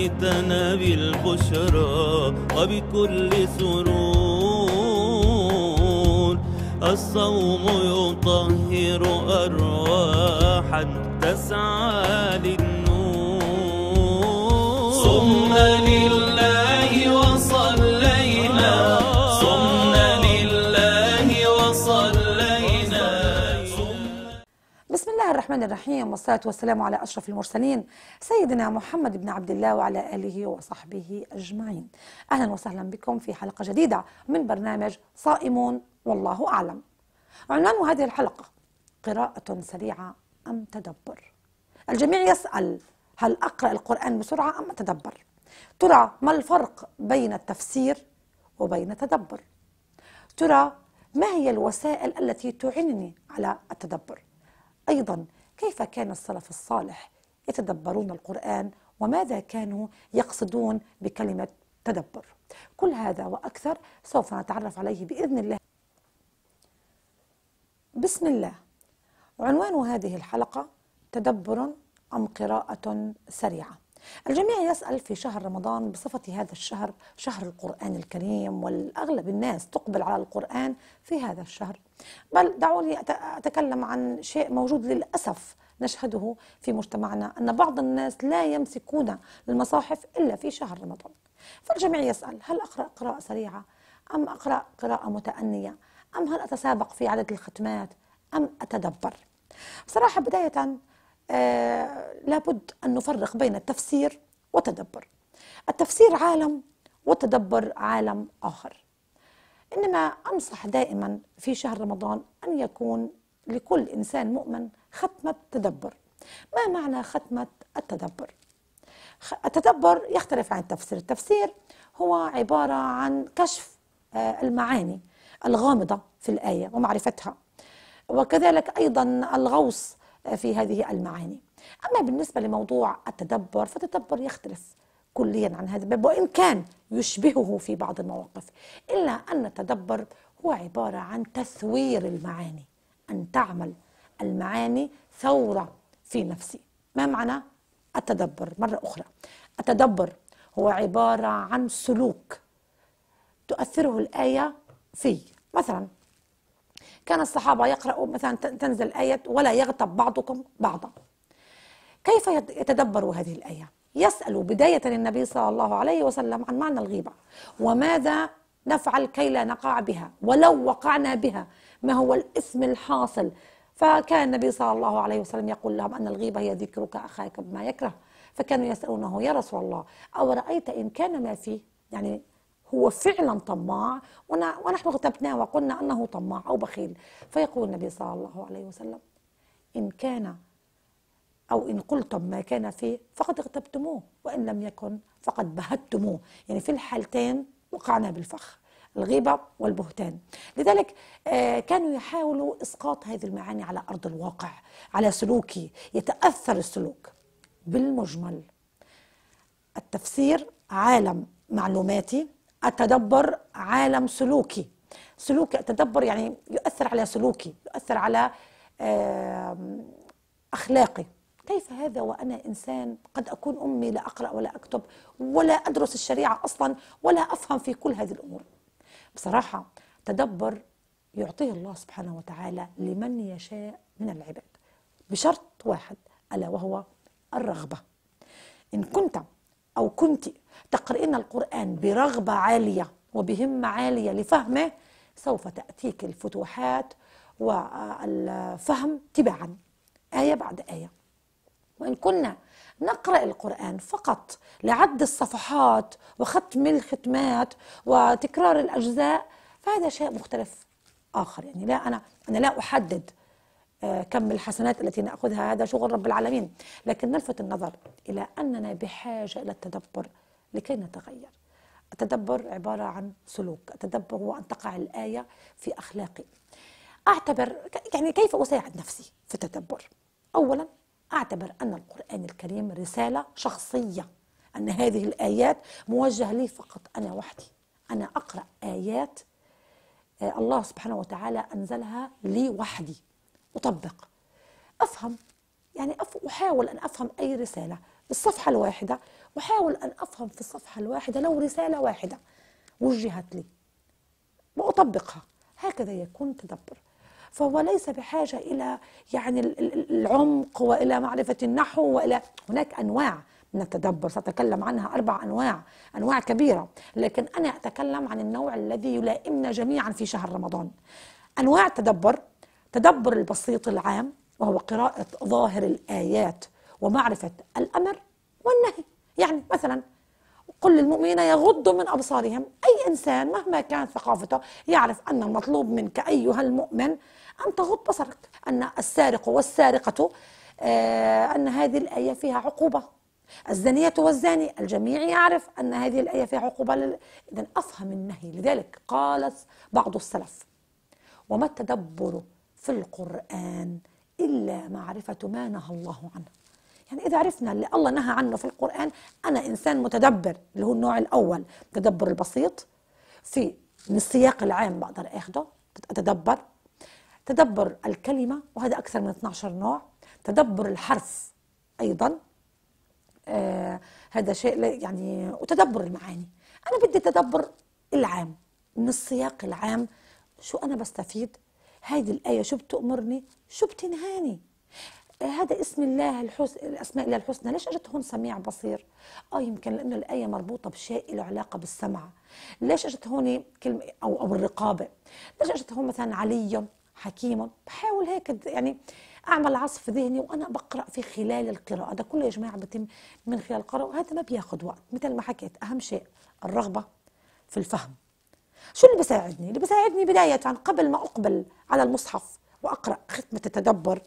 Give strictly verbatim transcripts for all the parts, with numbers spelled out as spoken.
أتيتنا بالبشرى وبكل سرور. الصوم يطهر أرواحا تسعى للنور. صمنا لله وصلينا، صمنا لله وصلينا. بسم الله الرحمن الرحيم، والصلاة والسلام على أشرف المرسلين سيدنا محمد بن عبد الله وعلى آله وصحبه أجمعين. أهلا وسهلا بكم في حلقة جديدة من برنامج صائمون والله أعلم. عنوان هذه الحلقة: قراءة سريعة أم تدبر؟ الجميع يسأل: هل أقرأ القرآن بسرعة أم أتدبر؟ ترى ما الفرق بين التفسير وبين التدبر؟ ترى ما هي الوسائل التي تعينني على التدبر؟ أيضا كيف كان السلف الصالح يتدبرون القرآن وماذا كانوا يقصدون بكلمة تدبر؟ كل هذا وأكثر سوف نتعرف عليه بإذن الله. بسم الله. عنوان هذه الحلقة: تدبر أم قراءة سريعة؟ الجميع يسأل في شهر رمضان بصفة هذا الشهر شهر القرآن الكريم، والأغلب الناس تقبل على القرآن في هذا الشهر. بل دعوني أتكلم عن شيء موجود للأسف نشهده في مجتمعنا، أن بعض الناس لا يمسكون المصاحف إلا في شهر رمضان. فالجميع يسأل: هل أقرأ قراءة سريعة أم أقرأ قراءة متأنية؟ أم هل أتسابق في عدد الختمات أم أتدبر؟ بصراحة بداية آه لابد أن نفرق بين التفسير والتدبر. التفسير عالم والتدبر عالم آخر. إنما أنصح دائما في شهر رمضان أن يكون لكل إنسان مؤمن ختمة تدبر. ما معنى ختمة التدبر؟ التدبر يختلف عن التفسير. التفسير هو عبارة عن كشف آه المعاني الغامضة في الآية ومعرفتها، وكذلك أيضا الغوص في هذه المعاني. أما بالنسبة لموضوع التدبر فالتدبر يختلف كليا عن هذا الباب، وإن كان يشبهه في بعض المواقف، إلا أن التدبر هو عبارة عن تثوير المعاني، أن تعمل المعاني ثورة في نفسي. ما معنى التدبر؟ مرة أخرى، التدبر هو عبارة عن سلوك تؤثره الآية في. مثلا كان الصحابة يقرأوا مثلا تنزل آية: ولا يغتب بعضكم بعضا. كيف يتدبروا هذه الآية؟ يسألوا بداية النبي صلى الله عليه وسلم عن معنى الغيبة، وماذا نفعل كي لا نقع بها، ولو وقعنا بها ما هو الإثم الحاصل. فكان النبي صلى الله عليه وسلم يقول لهم أن الغيبة هي ذكرك أخاك بما يكره. فكانوا يسألونه: يا رسول الله، أو رأيت إن كان ما فيه، يعني هو فعلا طماع ونحن اغتبناه وقلنا أنه طماع أو بخيل. فيقول النبي صلى الله عليه وسلم: إن كان أو إن قلتم ما كان فيه فقد اغتبتموه، وإن لم يكن فقد بهتموه. يعني في الحالتين وقعنا بالفخ، الغيبة والبهتان. لذلك كانوا يحاولوا إسقاط هذه المعاني على أرض الواقع، على سلوكي، يتأثر السلوك. بالمجمل التفسير عالم معلوماتي، التدبر عالم سلوكي. سلوكي التدبر يعني يؤثر على سلوكي، يؤثر على أخلاقي. كيف هذا وأنا إنسان قد أكون أمي لا أقرأ ولا أكتب ولا أدرس الشريعة أصلا ولا أفهم في كل هذه الأمور؟ بصراحة تدبر يعطيه الله سبحانه وتعالى لمن يشاء من العباد بشرط واحد، ألا وهو الرغبة. إن كنت أو كنت تقرئين القرآن برغبة عالية وبهمة عالية لفهمه، سوف تأتيك الفتوحات والفهم تباعا آية بعد آية. وإن كنا نقرأ القرآن فقط لعد الصفحات وختم الختمات وتكرار الأجزاء فهذا شيء مختلف آخر. يعني لا أنا أنا لا أحدد كم الحسنات التي نأخذها، هذا شغل رب العالمين، لكن نلفت النظر إلى أننا بحاجة إلى التدبر لكي نتغير. التدبر عبارة عن سلوك. التدبر هو أن تقع الآية في أخلاقي. أعتبر يعني كيف أساعد نفسي في التدبر؟ أولا أعتبر أن القرآن الكريم رسالة شخصية، أن هذه الآيات موجهة لي فقط أنا وحدي. أنا أقرأ آيات الله سبحانه وتعالى أنزلها لي وحدي، أطبق، أفهم، يعني أحاول أن أفهم أي رسالة الصفحة الواحدة وحاول أن أفهم في الصفحة الواحدة لو رسالة واحدة وجهت لي وأطبقها. هكذا يكون تدبر. فهو ليس بحاجة إلى يعني العمق وإلى معرفة النحو وإلى، هناك أنواع من التدبر سأتكلم عنها، أربع أنواع، أنواع كبيرة، لكن أنا أتكلم عن النوع الذي يلائمنا جميعا في شهر رمضان. أنواع التدبر: تدبر البسيط العام وهو قراءة ظاهر الآيات ومعرفة الأمر والنهي. يعني مثلا قل للمؤمنين يغضوا من أبصارهم. أي إنسان مهما كانت ثقافته يعرف أن المطلوب منك أيها المؤمن أن تغض بصرك، أن السارق والسارقة آه أن هذه الآية فيها عقوبة، الزانية والزاني الجميع يعرف أن هذه الآية فيها عقوبة لل... إذن أفهم النهي. لذلك قال بعض السلف: وما التدبر في القرآن إلا معرفة ما نهى الله عنه. يعني إذا عرفنا اللي الله نهى عنه في القرآن أنا إنسان متدبر، اللي هو النوع الأول، تدبر البسيط في من السياق العام بقدر أخده أتدبر. تدبر الكلمة وهذا أكثر من اثني عشر نوع. تدبر الحرف أيضا آه هذا شيء يعني، وتدبر المعاني. أنا بدي تدبر العام من السياق العام، شو أنا بستفيد؟ هذه الآية شو بتأمرني؟ شو بتنهاني؟ هذا اسم الله الحسن، الأسماء الله الحسنى، ليش أجت هون سميع بصير؟ آه يمكن لأنه الآية مربوطة بشيء له علاقة بالسمع. ليش أجت هون كلمة أو أو الرقابة؟ ليش أجت هون مثلا علي حكيم؟ بحاول هيك يعني أعمل عصف ذهني وأنا بقرأ في خلال القراءة. ده كله يا جماعة بتم من خلال القراءة، وهذا ما بياخد وقت. مثل ما حكيت أهم شيء الرغبة في الفهم. شو اللي بيساعدني؟ اللي بيساعدني بداية قبل ما أقبل على المصحف وأقرأ ختمة التدبر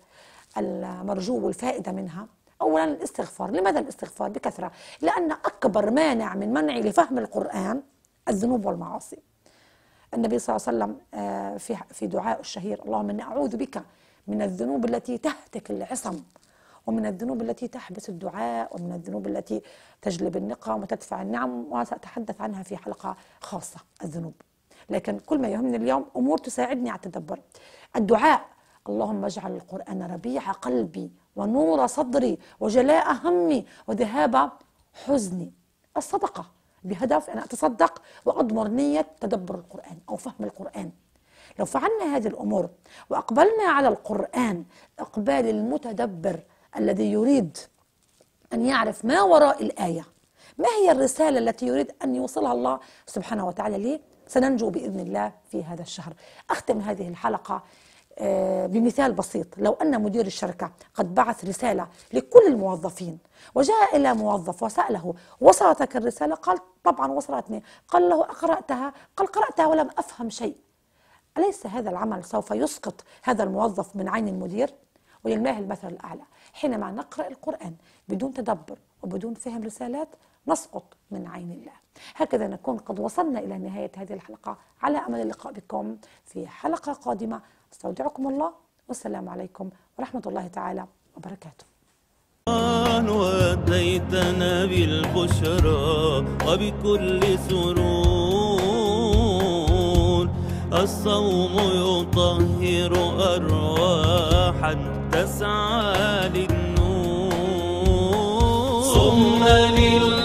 المرجو والفائدة منها، أولا الاستغفار. لماذا الاستغفار بكثرة؟ لأن أكبر مانع من منعي لفهم القرآن الذنوب والمعاصي. النبي صلى الله عليه وسلم في في دعاء الشهير: اللهم إني أعوذ بك من الذنوب التي تهتك العصم، ومن الذنوب التي تحبس الدعاء، ومن الذنوب التي تجلب النقم وتدفع النعم، وسأتحدث عنها في حلقة خاصة الذنوب. لكن كل ما يهمني اليوم أمور تساعدني على التدبر. الدعاء: اللهم اجعل القرآن ربيع قلبي ونور صدري وجلاء همي وذهاب حزني. الصدقة بهدف أن أتصدق وأضمر نية تدبر القرآن أو فهم القرآن. لو فعلنا هذه الأمور وأقبلنا على القرآن إقبال المتدبر الذي يريد أن يعرف ما وراء الآية، ما هي الرسالة التي يريد أن يوصلها الله سبحانه وتعالى لي، سننجو بإذن الله في هذا الشهر. أختم هذه الحلقة بمثال بسيط. لو أن مدير الشركة قد بعث رسالة لكل الموظفين وجاء إلى موظف وسأله: وصلتك الرسالة؟ قال: طبعا وصلتني. قال له: أقرأتها؟ قال: قرأتها ولم أفهم شيء. أليس هذا العمل سوف يسقط هذا الموظف من عين المدير؟ ولله المثل الأعلى. حينما نقرأ القرآن بدون تدبر وبدون فهم رسالات نسقط من عين الله. هكذا نكون قد وصلنا إلى نهاية هذه الحلقة، على أمل اللقاء بكم في حلقة قادمة. استودعكم الله، والسلام عليكم ورحمة الله تعالى وبركاته. وأتيتنا بالبشرى وبكل سرور، الصوم يطهر أرواحا تسعى للنور. صمنا لله